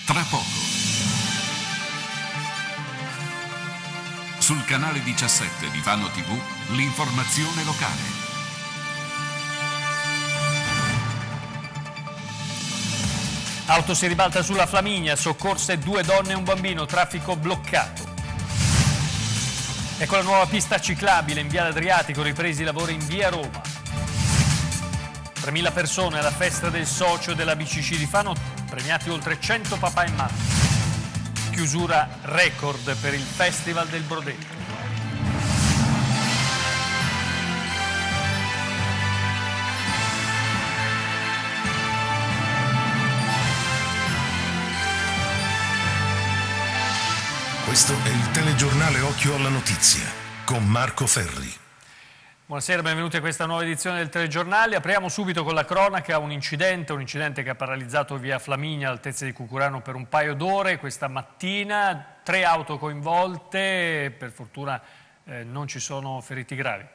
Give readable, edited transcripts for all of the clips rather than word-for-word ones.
tra poco. Sul canale 17 di Fano TV, l'informazione locale. Auto si ribalta sulla Flaminia, soccorse 2 donne e un bambino, traffico bloccato. Ecco la nuova pista ciclabile in Viale Adriatico, ripresi i lavori in via Roma. 3.000 persone alla festa del socio della BCC di Fano, premiati oltre 100 papà e mamma. Chiusura record per il Festival del Brodello. Questo è il telegiornale Occhio alla Notizia con Marco Ferri. Buonasera, benvenuti a questa nuova edizione del telegiornale. Apriamo subito con la cronaca, un incidente che ha paralizzato via Flaminia all'altezza di Cucurano per un paio d'ore questa mattina. 3 auto coinvolte, per fortuna non ci sono feriti gravi.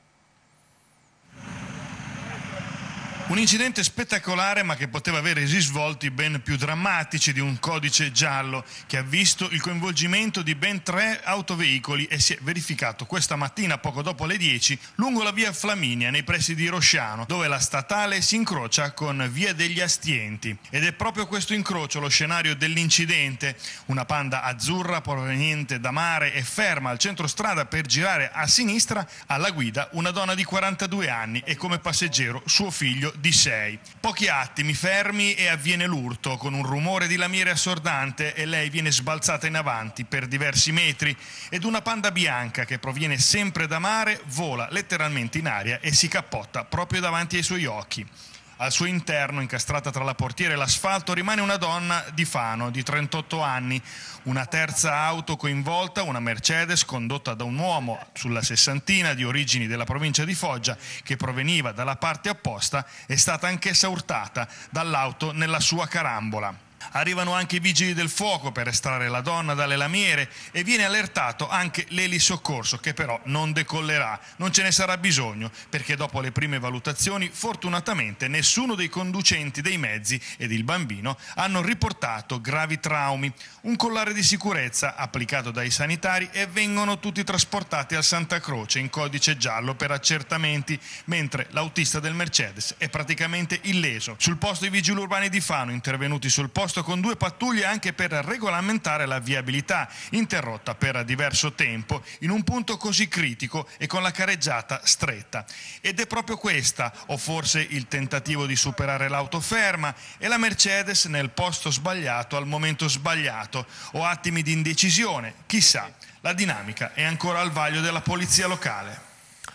Un incidente spettacolare ma che poteva avere risvolti ben più drammatici di un codice giallo che ha visto il coinvolgimento di ben 3 autoveicoli e si è verificato questa mattina poco dopo le 10 lungo la via Flaminia nei pressi di Rosciano, dove la statale si incrocia con via degli Astienti. Ed è proprio questo incrocio lo scenario dell'incidente. Una Panda azzurra proveniente da mare è ferma al centro strada per girare a sinistra, alla guida una donna di 42 anni e come passeggero suo figlio di 6. Pochi attimi fermi e avviene l'urto con un rumore di lamiere assordante e lei viene sbalzata in avanti per diversi metri ed una Panda bianca che proviene sempre da mare vola letteralmente in aria e si cappotta proprio davanti ai suoi occhi. Al suo interno, incastrata tra la portiera e l'asfalto, rimane una donna di Fano di 38 anni. Una terza auto coinvolta, una Mercedes condotta da un uomo sulla sessantina di origini della provincia di Foggia che proveniva dalla parte opposta, è stata anch'essa urtata dall'auto nella sua carambola. Arrivano anche i vigili del fuoco per estrarre la donna dalle lamiere e viene allertato anche l'elisoccorso che però non decollerà. Non ce ne sarà bisogno perché dopo le prime valutazioni fortunatamente nessuno dei conducenti dei mezzi ed il bambino hanno riportato gravi traumi. Un collare di sicurezza applicato dai sanitari e vengono tutti trasportati al Santa Croce in codice giallo per accertamenti, mentre l'autista del Mercedes è praticamente illeso. Sul posto i vigili urbani di Fano intervenuti sul posto con 2 pattuglie anche per regolamentare la viabilità interrotta per diverso tempo in un punto così critico e con la careggiata stretta. Ed è proprio questa, o forse il tentativo di superare l'auto ferma e la Mercedes nel posto sbagliato al momento sbagliato, o attimi di indecisione, chissà. La dinamica è ancora al vaglio della polizia locale.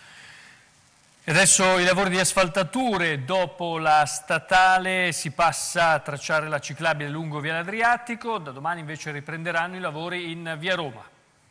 E adesso i lavori di asfaltature, dopo la statale si passa a tracciare la ciclabile lungo Viale Adriatico, da domani invece riprenderanno i lavori in via Roma.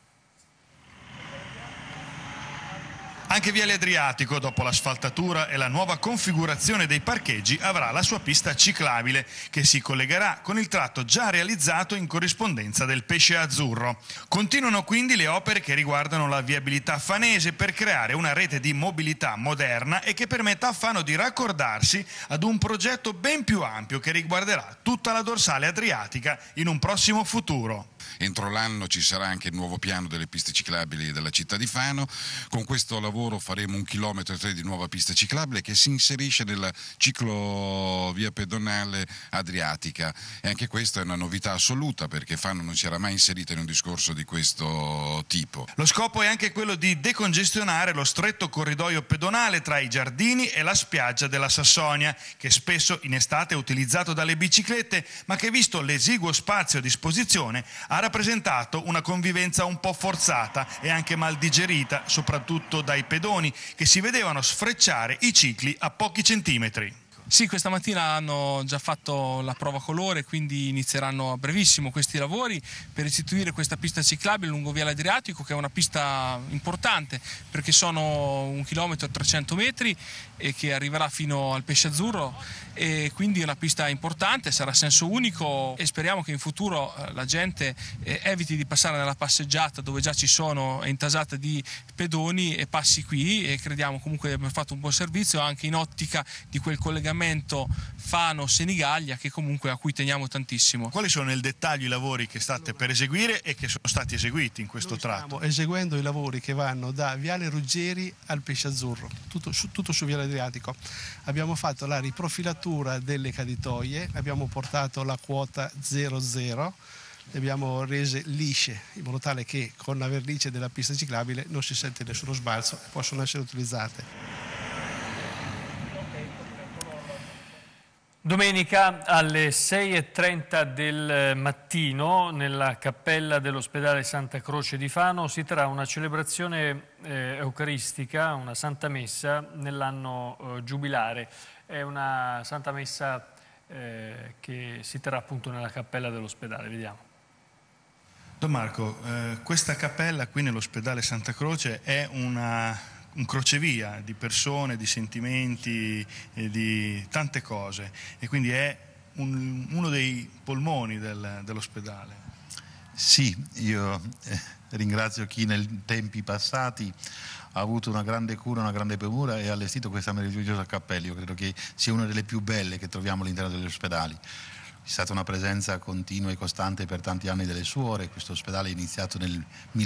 Anche Viale Adriatico, dopo l'asfaltatura e la nuova configurazione dei parcheggi, avrà la sua pista ciclabile che si collegherà con il tratto già realizzato in corrispondenza del Pesce Azzurro. Continuano quindi le opere che riguardano la viabilità fanese per creare una rete di mobilità moderna e che permetta a Fano di raccordarsi ad un progetto ben più ampio che riguarderà tutta la dorsale adriatica in un prossimo futuro. Entro l'anno ci sarà anche il nuovo piano delle piste ciclabili della città di Fano. Con questo lavoro faremo 1,3 km di nuova pista ciclabile che si inserisce nella ciclovia pedonale adriatica e anche questa è una novità assoluta perché Fano non si era mai inserita in un discorso di questo tipo. Lo scopo è anche quello di decongestionare lo stretto corridoio pedonale tra i giardini e la spiaggia della Sassonia, che spesso in estate è utilizzato dalle biciclette ma che, visto l'esiguo spazio a disposizione, ha rappresentato una convivenza un po' forzata e anche mal digerita, soprattutto dai pedoni che si vedevano sfrecciare i cicli a pochi centimetri. Sì, questa mattina hanno già fatto la prova colore, quindi inizieranno a brevissimo questi lavori per istituire questa pista ciclabile lungo Viale Adriatico, che è una pista importante perché sono 1 chilometro e 300 metri e che arriverà fino al Pesce Azzurro, e quindi è una pista importante, sarà a senso unico e speriamo che in futuro la gente eviti di passare nella passeggiata dove già ci sono intasate di pedoni e passi qui, e crediamo comunque di aver fatto un buon servizio anche in ottica di quel collegamento collegamento Fano-Senigallia, che comunque a cui teniamo tantissimo. Quali sono nel dettaglio i lavori che state per eseguire e che sono stati eseguiti in questo tratto? Stiamo eseguendo i lavori che vanno da Viale Ruggeri al Pesce Azzurro, tutto su Viale Adriatico. Abbiamo fatto la riprofilatura delle caditoie, abbiamo portato la quota 00, le abbiamo rese lisce in modo tale che con la vernice della pista ciclabile non si sente nessuno sbalzo e possono essere utilizzate. Domenica alle 6:30 del mattino nella cappella dell'ospedale Santa Croce di Fano si terrà una celebrazione eucaristica, una Santa Messa nell'anno giubilare. È una Santa Messa che si terrà appunto nella cappella dell'ospedale. Vediamo. Don Marco, questa cappella qui nell'ospedale Santa Croce è un crocevia di persone, di sentimenti, di tante cose, e quindi è uno dei polmoni dell'ospedale. Sì, io ringrazio chi nei tempi passati ha avuto una grande cura, una grande premura e ha allestito questa meravigliosa cappella. Io credo che sia una delle più belle che troviamo all'interno degli ospedali. C'è stata una presenza continua e costante per tanti anni delle suore. Questo ospedale è iniziato nel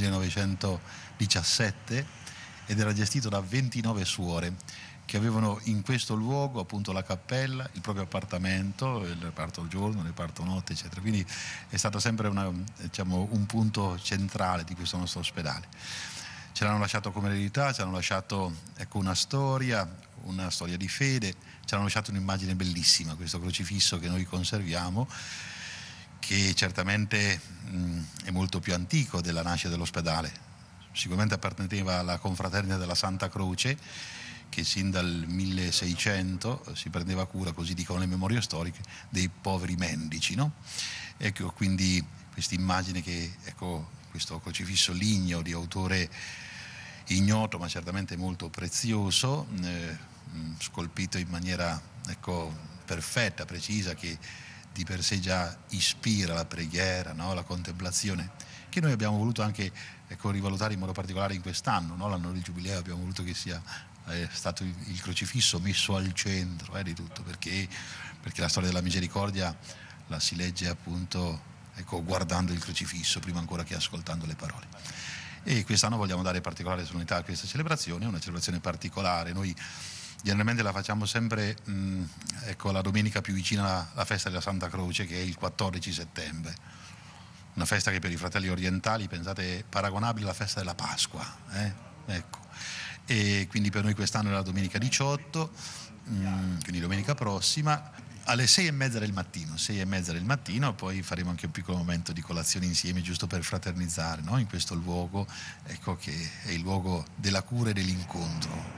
1917 ed era gestito da 29 suore che avevano in questo luogo appunto la cappella, il proprio appartamento, il reparto giorno, il reparto notte, eccetera. Quindi è stato sempre un punto centrale di questo nostro ospedale. Ce l'hanno lasciato come eredità, ci hanno lasciato una storia di fede, ci hanno lasciato un'immagine bellissima, questo crocifisso che noi conserviamo, che certamente è molto più antico della nascita dell'ospedale. Sicuramente apparteneva alla confraternita della Santa Croce, che sin dal 1600 si prendeva cura, così dicono le memorie storiche, dei poveri mendici, no? Ecco, quindi questa immagine che, questo crocifisso ligneo di autore ignoto ma certamente molto prezioso, scolpito in maniera perfetta, precisa, che di per sé già ispira la preghiera, no? La contemplazione, che noi abbiamo voluto anche rivalutare in modo particolare in quest'anno, no? L'anno del Giubileo abbiamo voluto che sia stato il crocifisso messo al centro di tutto, perché la storia della misericordia la si legge appunto guardando il crocifisso prima ancora che ascoltando le parole. E quest'anno vogliamo dare particolare solennità a questa celebrazione, una celebrazione particolare. Noi generalmente la facciamo sempre la domenica più vicina alla festa della Santa Croce, che è il 14 settembre. Una festa che per i fratelli orientali, pensate, è paragonabile alla festa della Pasqua. Ecco. E quindi per noi quest'anno è la domenica 18, quindi domenica prossima, alle 6:30 del mattino. 6:30 del mattino, poi faremo anche un piccolo momento di colazione insieme, giusto per fraternizzare, no? In questo luogo, che è il luogo della cura e dell'incontro.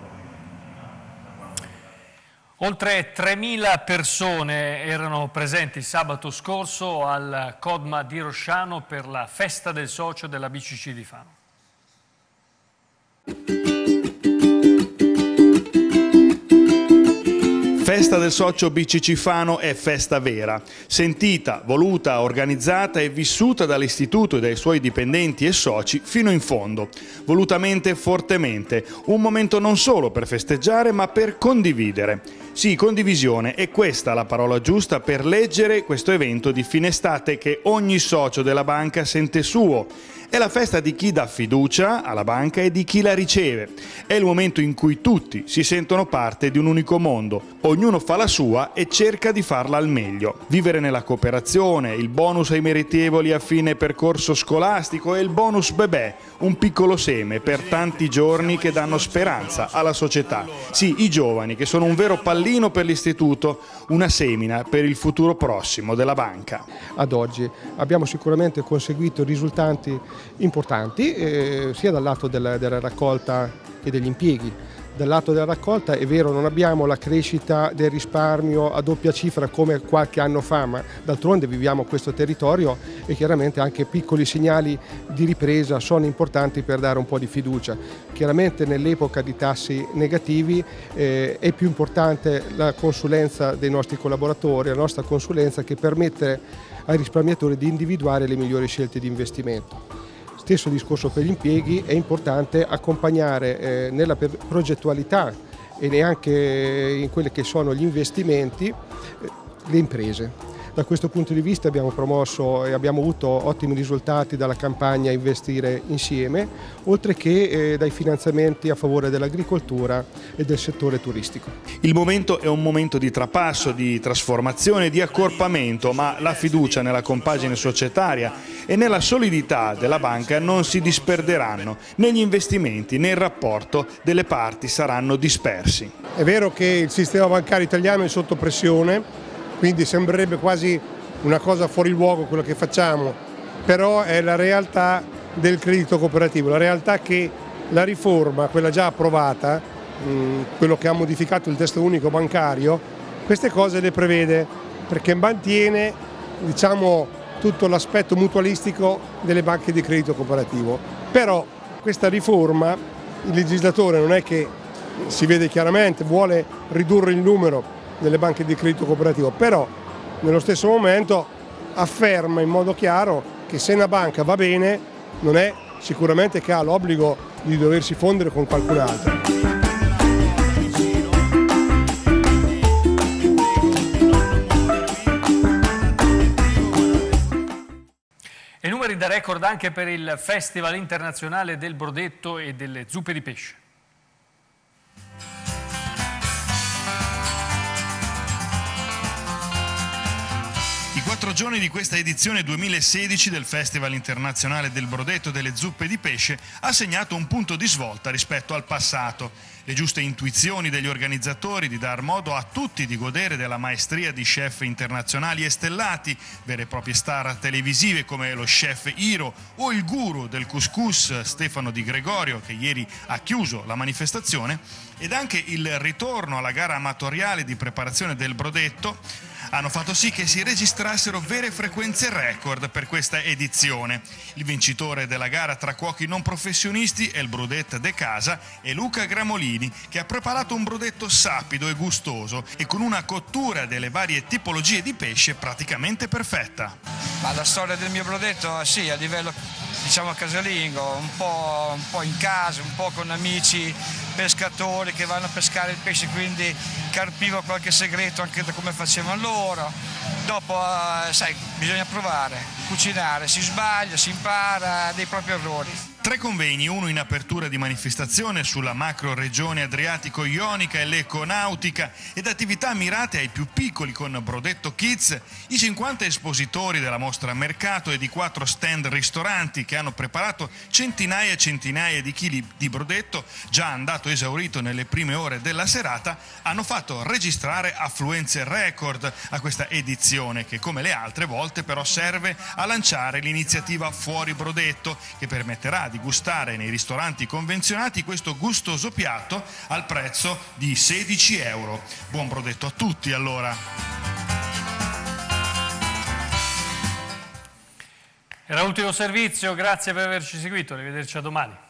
Oltre 3.000 persone erano presenti sabato scorso al Codma di Rosciano per la festa del socio della BCC di Fano. Festa del socio BCC Fano è festa vera, sentita, voluta, organizzata e vissuta dall'istituto e dai suoi dipendenti e soci fino in fondo, volutamente e fortemente, un momento non solo per festeggiare ma per condividere. Sì, condivisione, è questa la parola giusta per leggere questo evento di fine estate che ogni socio della banca sente suo. È la festa di chi dà fiducia alla banca e di chi la riceve. È il momento in cui tutti si sentono parte di un unico mondo. Ognuno fa la sua e cerca di farla al meglio. Vivere nella cooperazione, il bonus ai meritevoli a fine percorso scolastico e il bonus bebè, un piccolo seme per tanti giorni che danno speranza alla società. Sì, i giovani che sono un vero pallino per l'istituto, una semina per il futuro prossimo della banca. Ad oggi abbiamo sicuramente conseguito risultati importanti, sia dal lato della raccolta che degli impieghi. Dal lato della raccolta è vero, non abbiamo la crescita del risparmio a doppia cifra come qualche anno fa, ma d'altronde viviamo questo territorio e chiaramente anche piccoli segnali di ripresa sono importanti per dare un po' di fiducia. Chiaramente nell'epoca di tassi negativi è più importante la consulenza dei nostri collaboratori, la nostra consulenza che permette ai risparmiatori di individuare le migliori scelte di investimento. Stesso discorso per gli impieghi, è importante accompagnare nella progettualità e neanche in quelli che sono gli investimenti le imprese. Da questo punto di vista abbiamo promosso e abbiamo avuto ottimi risultati dalla campagna Investire Insieme, oltre che dai finanziamenti a favore dell'agricoltura e del settore turistico. Il momento è un momento di trapasso, di trasformazione, di accorpamento, ma la fiducia nella compagine societaria e nella solidità della banca non si disperderanno, né gli investimenti né il rapporto delle parti saranno dispersi. È vero che il sistema bancario italiano è sotto pressione, quindi sembrerebbe quasi una cosa fuori luogo quello che facciamo, però è la realtà del credito cooperativo, la realtà che la riforma, quella già approvata, quello che ha modificato il testo unico bancario, queste cose le prevede perché mantiene, diciamo, tutto l'aspetto mutualistico delle banche di credito cooperativo. Però questa riforma il legislatore non è che si vede chiaramente, vuole ridurre il numero delle banche di credito cooperativo, però nello stesso momento afferma in modo chiaro che se una banca va bene non è sicuramente che ha l'obbligo di doversi fondere con qualcun altro. E numeri da record anche per il Festival Internazionale del Brodetto e delle Zuppe di Pesce. I 4 giorni di questa edizione 2016 del Festival Internazionale del Brodetto e delle Zuppe di Pesce ha segnato un punto di svolta rispetto al passato. Le giuste intuizioni degli organizzatori di dar modo a tutti di godere della maestria di chef internazionali e stellati, vere e proprie star televisive come lo chef Hiro o il guru del couscous Stefano Di Gregorio, che ieri ha chiuso la manifestazione, ed anche il ritorno alla gara amatoriale di preparazione del brodetto hanno fatto sì che si registrassero vere frequenze record per questa edizione. Il vincitore della gara tra cuochi non professionisti è il Brodette de Casa e Luca Gramolini, che ha preparato un brodetto sapido e gustoso e con una cottura delle varie tipologie di pesce praticamente perfetta. Ma la storia del mio brodetto, sì, a livello diciamo casalingo, un po' in casa, un po' con amici pescatori che vanno a pescare il pesce, quindi carpivo qualche segreto anche da come facevano loro. Dopo, sai, bisogna provare, cucinare, si sbaglia, si impara dei propri errori. 3 convegni, uno in apertura di manifestazione sulla macro regione adriatico-ionica e l'econautica ed attività mirate ai più piccoli con Brodetto Kids, i 50 espositori della mostra mercato e di 4 stand ristoranti che hanno preparato centinaia e centinaia di chili di brodetto già andato esaurito nelle prime ore della serata, hanno fatto registrare affluenze record a questa edizione che, come le altre volte, però serve a lanciare l'iniziativa Fuori Brodetto, che permetterà di gustare nei ristoranti convenzionati questo gustoso piatto al prezzo di 16 euro. Buon brodetto a tutti allora! Era l'ultimo servizio, grazie per averci seguito, arrivederci a domani.